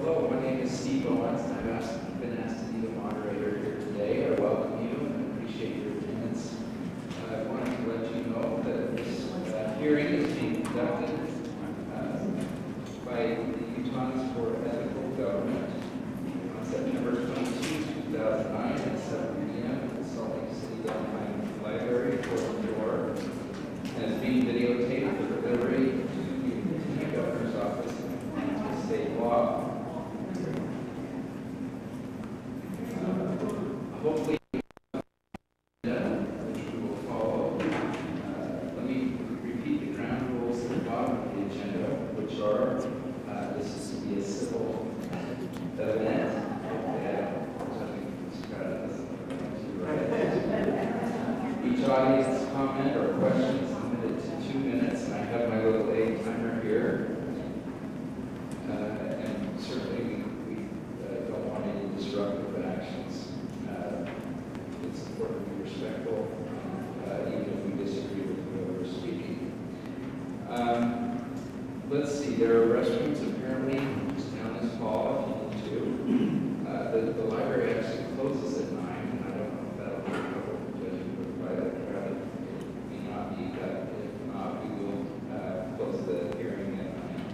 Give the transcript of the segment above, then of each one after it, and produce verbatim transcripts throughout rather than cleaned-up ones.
Hello, my name is Steve Owens, and I've asked, been asked to be the moderator here today. I welcome you and appreciate your attendance. Uh, I wanted to let you know that this uh, hearing is being conducted uh, by the Utahns for Ethical Government on September twenty-second, two thousand nine at seven p m at the Salt Lake City Downtown Library, fourth floor, and is being videotaped for delivery to the Lieutenant Governor's Office and state law. Hopefully, which we will follow. Uh, let me repeat the ground rules at the bottom of the agenda, which are uh, this is to be a civil event. Each audience comment or question is limited to two minutes, and I have my little A timer here. Uh, and certainly, we, we uh, don't want any disruptive actions. Uh, it's important to be respectful, uh, even if we disagree with whoever is speaking. Um, let's see, there are restrooms apparently just down this hall if you need to. Uh, the, the library actually closes at nine, and I don't know if that'll be a trouble judging by the crowd. It may not be, but if not, we will uh, close the hearing at nine.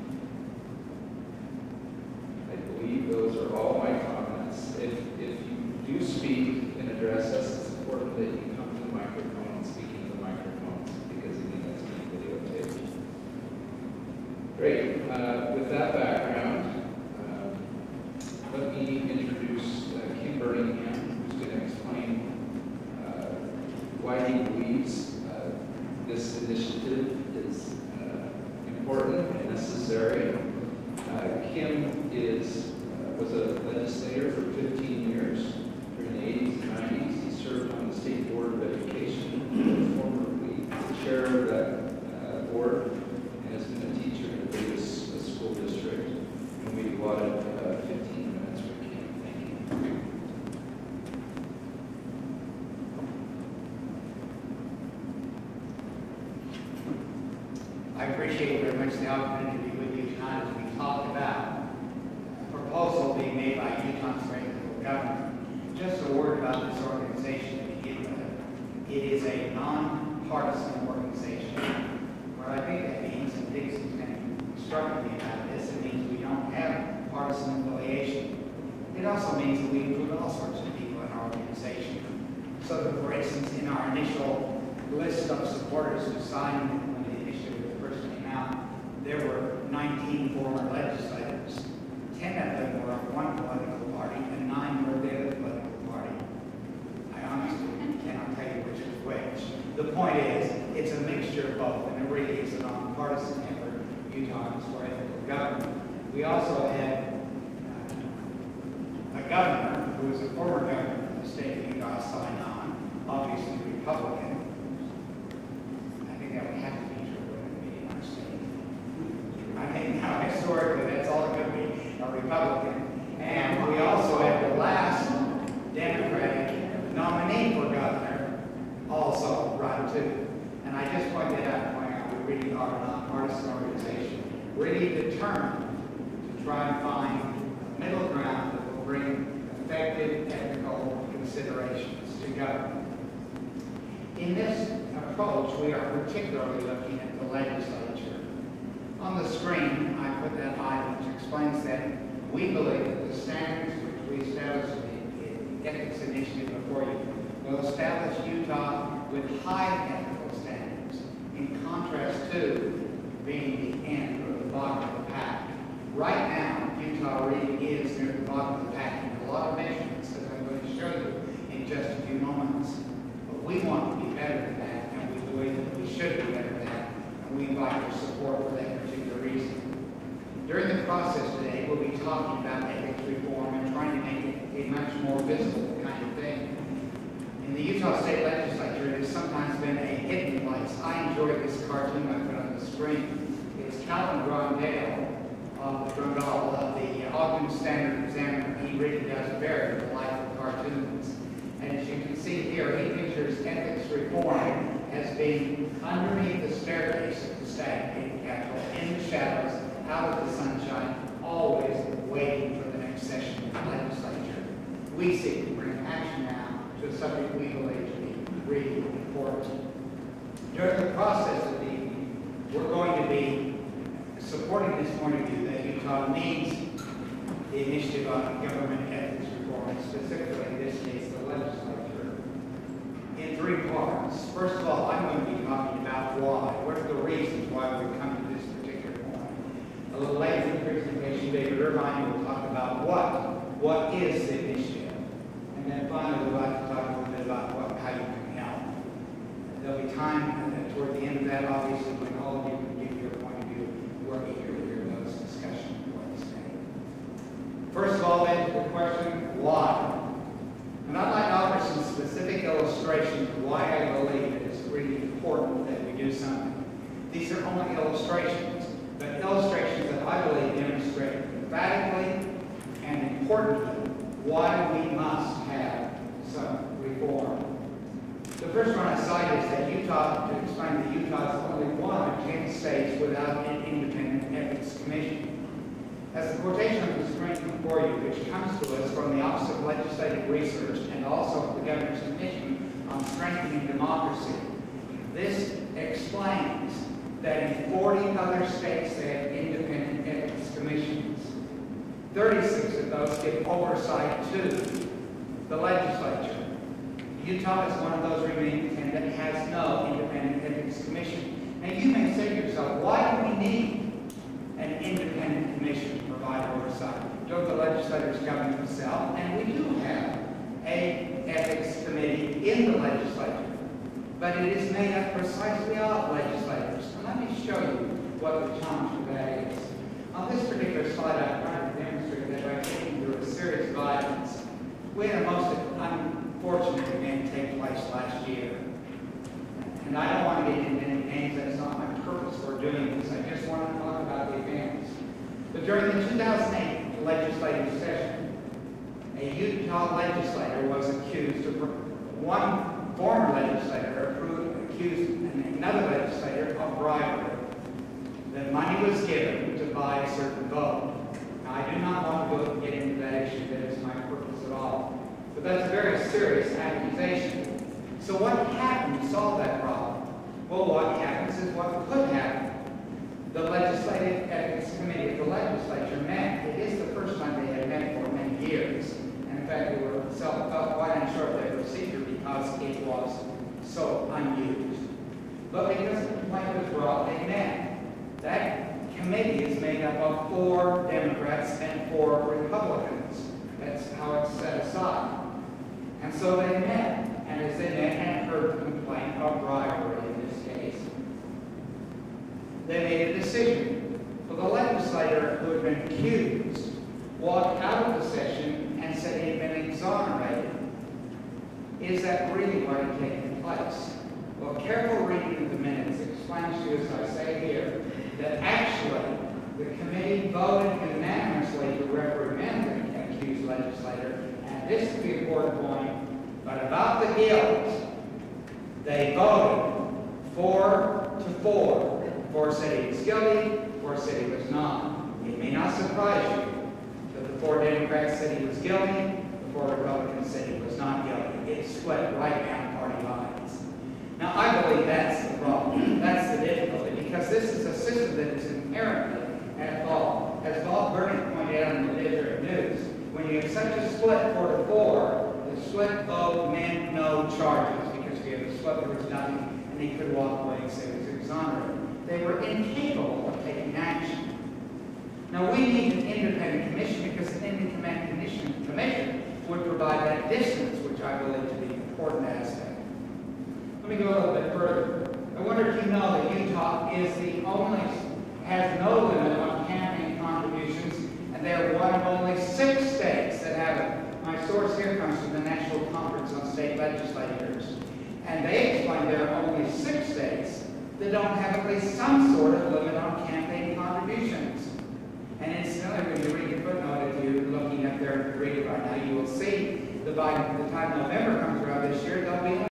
I believe those are all my comments. If, if you do speak and address us, it's important that you come to the microphone and speak into the microphone, because again, that's being videotaped. Great. Uh, with that background, uh, let me introduce uh, Kim Birmingham, who's going to explain uh, why he believes uh, this initiative is uh, important and necessary. Uh, Kim is uh, was a legislator for fifteen years. During the eighties and nineties, he served on the State Board of Education, formerly the chair of that uh, board, and has been a teacher in the Davis uh, School District. And we allotted uh, fifteen minutes for Kim. Thank you. I appreciate very much the opportunity to be with you tonight as we talk about a proposal being made by Utahns for Ethical Government. Just a word about this organization to begin with. It is a non-partisan organization. What I think that means, and Dixon's going to instruct me about this, it means we don't have partisan affiliation. It also means that we include all sorts of people in our organization. So that, for instance, in our initial list of supporters who signed when the initiative first came out, there were nineteen former legislators. Ten of them were of one political party, and nine were of the other political party. I honestly cannot tell you which is which. The point is, it's a mixture of both, and it really is a nonpartisan effort, Utahns for Ethical Government. We also had uh, a governor who was a former governor of the state of Utah sign on, obviously Republican. I think that would have to be true in our state. I think now historically that's all it could be, a Republican. And we also had the last Democratic nominee for governor also run too. And I just pointed out, point out we really are a nonpartisan organization, really determined to try and find a middle ground that will bring effective ethical considerations to government. In this approach, we are particularly looking at the legislature. On the screen, I put that item which explains that we believe that the standards which we established in the ethics initiative before you will establish Utah with high ethical standards, in contrast to being the end or the bottom of the pack. Right now, Utah really is near the bottom of the pack in a lot of measurements that I'm going to show you in just a few moments. But we want to be better than that, and we believe that we should be better than that, and we invite your support for that particular reason. During the process today, we'll be talking about ethics reform and trying to make it a much more visible kind of thing. In the Utah State Legislature, it has sometimes been a hidden place. I enjoyed this cartoon I put on the screen. It's Calvin Grondale of the Grondal of the Ogden Standard Examiner. He really does very delightful cartoons. And as you can see here, he pictures ethics reform as being underneath the staircase of the State Capitol, in the shadows, out of the sunshine, always waiting we seek to bring action now to a subject we believe to be really important. During the process of the evening, we're going to be supporting this point of view that Utah needs the initiative on government ethics reform, specifically in this case the legislature, in three parts. First of all, I'm going to be talking about why. What are the reasons why we've come to this particular point? A little later in the presentation, David Irvine will talk about what. What is the initiative? And then finally, we'd like to talk a little bit about what, how you can help. There'll be time uh, toward the end of that, obviously, when all of you can give your point of view. We're eager to hear those discussions of what you say. First of all, then, to the question, why? And I'd like to offer some specific illustrations of why I believe it is really important that we do something. These are only illustrations, but illustrations that I believe demonstrate emphatically and importantly why we must have some reform. The first one I cite is that Utah, to explain that Utah is only one of ten states without an independent ethics commission. As the quotation on the screen before you, which comes to us from the Office of Legislative Research and also the Governor's Commission on Strengthening Democracy, this explains that in forty other states they have independent ethics commissions. thirty-six of those give oversight to the legislature. Utah is one of those remaining ten that has no independent ethics commission. Now you may say to yourself, why do we need an independent commission to provide oversight? Don't the legislators govern themselves? And we do have a ethics committee in the legislature, but it is made up precisely of legislators. And let me show you what the challenge for that is. On this particular slide, I'm trying to demonstrate that by taking through a series of items. We had a most unfortunate event take place last year. And I don't want to get into any names, that's not my purpose for doing this. I just want to talk about the events. But during the two thousand eight legislative session, a Utah legislator was accused of, one former legislator accused another legislator of bribery. That money was given to buy a certain vote. Now, I do not want to go and get into that issue. That is my purpose at all. But that's a very serious accusation. So what happened to solve that problem? Well, what happens is what could happen. The Legislative Ethics Committee of the legislature met. It is the first time they had met for many years. And in fact, they were felt quite unsure of their procedure because it was so unused. But because the complaint was brought, they met. That committee is made up of four Democrats and four Republicans. That's how it's set aside. And so they met. And as they met and heard the complaint of bribery in this case, they made a decision. For the legislator who had been accused walked out of the session and said he had been exonerated. Is that really what had taken place? Well, careful reading of the minutes explains to you, as I say here, that actually the committee voted unanimously to reprimand the accused legislator. And this is the important point, but about the guilt, they voted four to four. Four said he was guilty, four said he was not. It may not surprise you that the four Democrats said he was guilty, the four Republicans said he was not guilty. It split right down party lines. Now, I believe that's the problem. That's the difficulty, because this is a system that is inherently at fault. As Bob Burnett pointed out in the Desert News, when you have such a split four to four, the split vote meant no charges, because if you have a split, there was nothing, and he could walk away and say he was exonerated. They were incapable of taking action. Now, we need an independent commission, because an independent commission, commission would provide that distance, which I believe to be an important aspect. Let me go a little bit further. I wonder if you know that Utah is the only, has no limit on campaign contributions, and they are one of only six states that have it. My source here comes from the National Conference on State Legislatures, and they explain there are only six states that don't have at least some sort of limit on campaign contributions. And incidentally, when you read the footnote, if you're looking up there and read it right now, you will see that by the time November comes around this year, there'll be